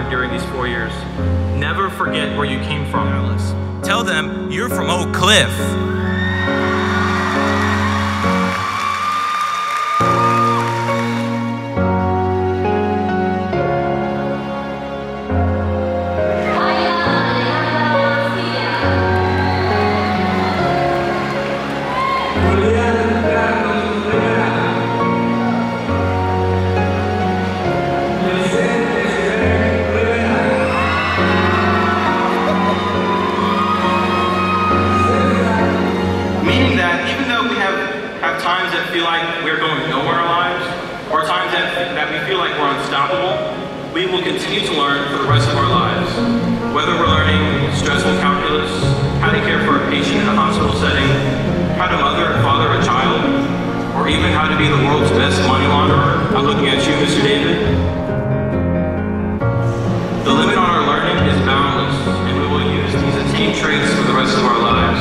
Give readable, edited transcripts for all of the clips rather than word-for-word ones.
learned during these 4 years. Never forget where you came from, Alice. Tell them you're from Oak Cliff. Times that feel like we're going nowhere in our lives, or times that we feel like we're unstoppable, we will continue to learn for the rest of our lives. Whether we're learning stressful calculus, how to care for a patient in a hospital setting, how to mother and father a child, or even how to be the world's best money launderer, I'm looking at you, Mr. David. The limit on our learning is boundless, and we will use these attained traits for the rest of our lives.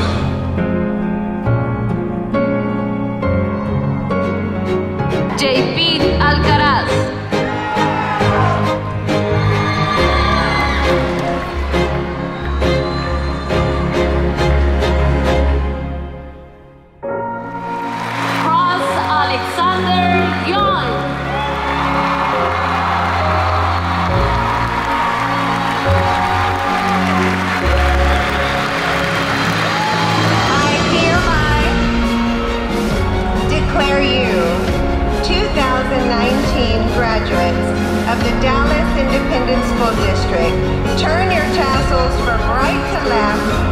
JP Alcaraz. Cross Alexander Young. I hereby declare you 2019 graduates of the Dallas Independent School District. Turn your tassels from right to left